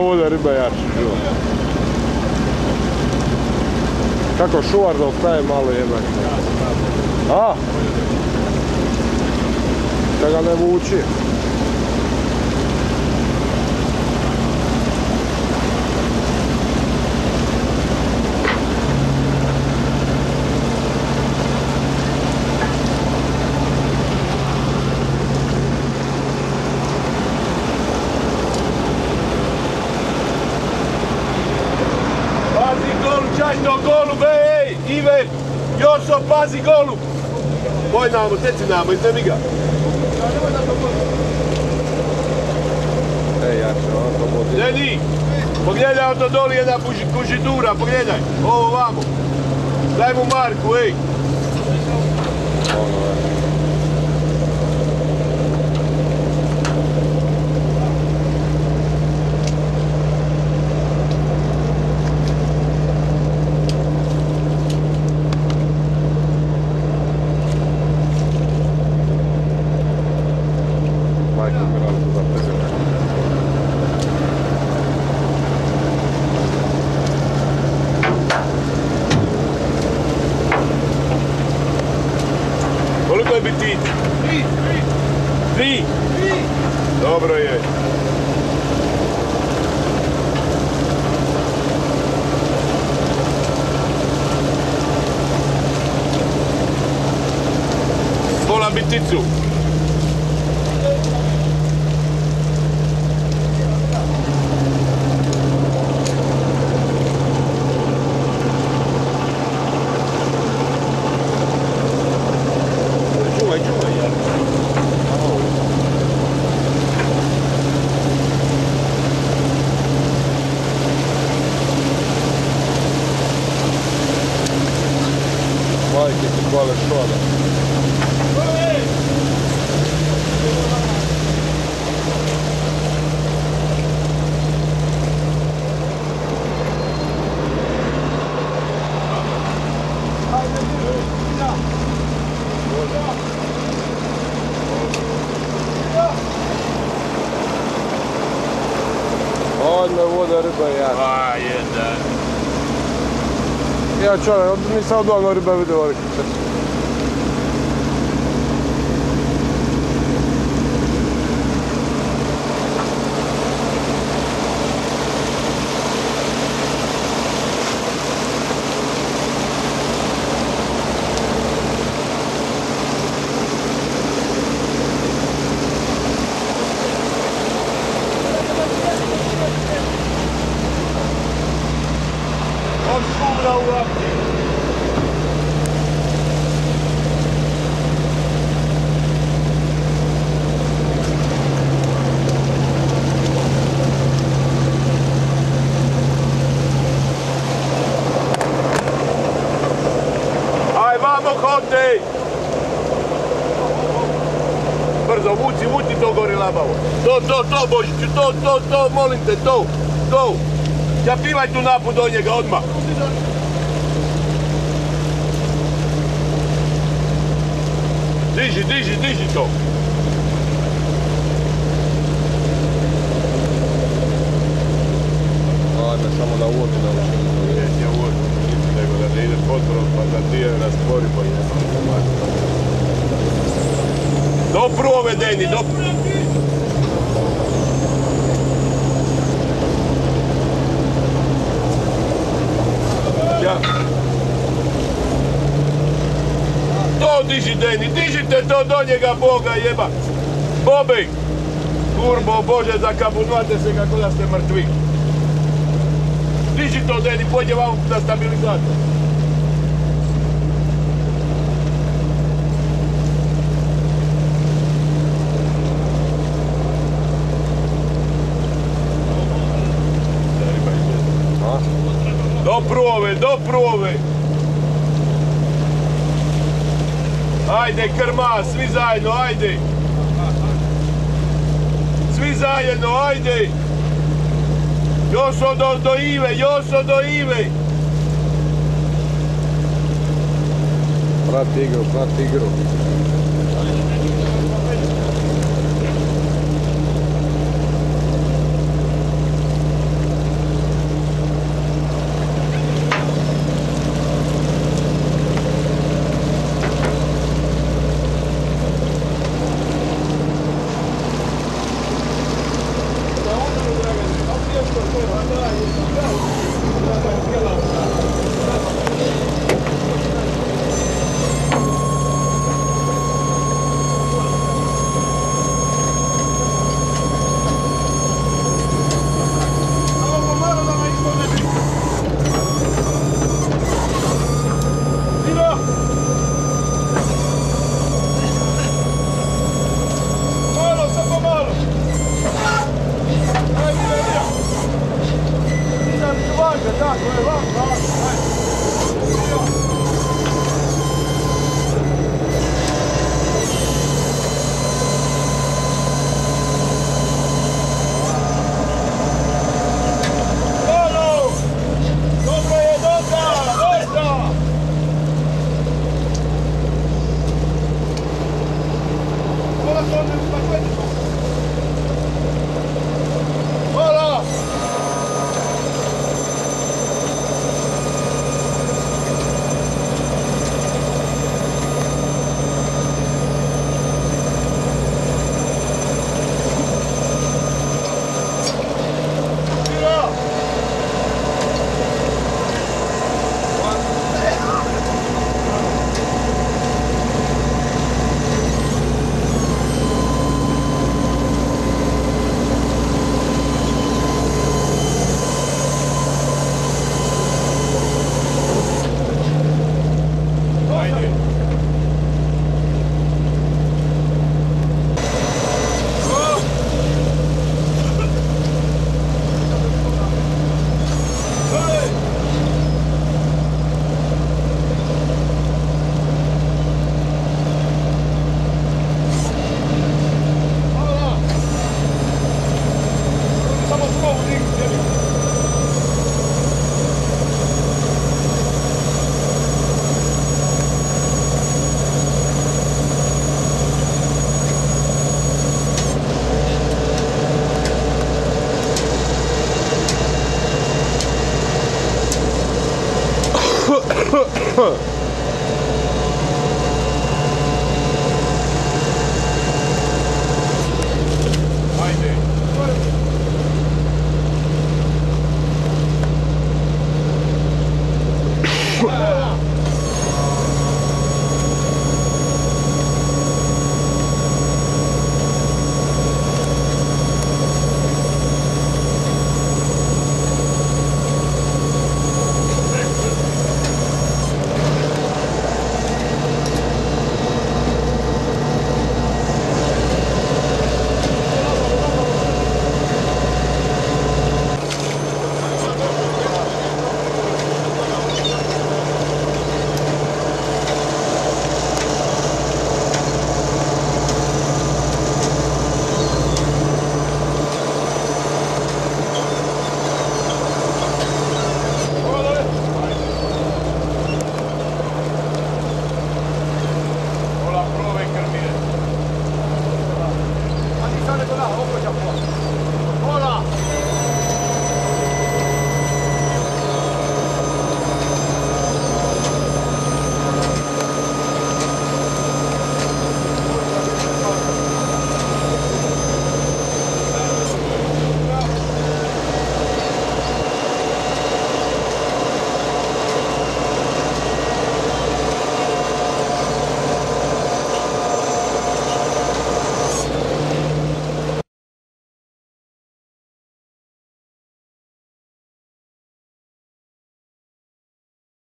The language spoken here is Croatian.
ovdje riba jače. Kako šuvar da ostaje malo jednak. A? Da ga ne vuči. Joso, pazi golub! Boj namo, teci namo, iznemi ga. Jače, on to budi. Deni, pogledaj on to doli jedna kužitura, pogledaj. Ovo vamo. Daj mu Marku, ej. Koliko je biti? 3. Dobro je. Pola biticu. Majke ti hvale šoda. Odmah voda riba jaka. A, jedan. Ja čovjek, nisam odavno riba vidio ovih često. On šura u akciji. Aj, vamo hodej! Brzo, vuci to gori labavo. To, Božiću, to, molim te, to. Zapivaj tu napu do njega odmah. Diži to. Ajme, samo da uvodi na učinu. Neće uvodi, nego da ne ide potpuno, pa da ti je raspori po jednom. Dopru ove, Deni, dopru. To diži, Deni, dižite to do njega, Boga jeba. Bobi, kurbo, Bože, zakabunvate se kako da ste mrtvi. Diži to, Deni, pođe vam na stabilizator. Dopru ove. Ajde, krma, svi zajedno, ajde. Svi zajedno, ajde. Joso do Ive. Prati igru. Voilà.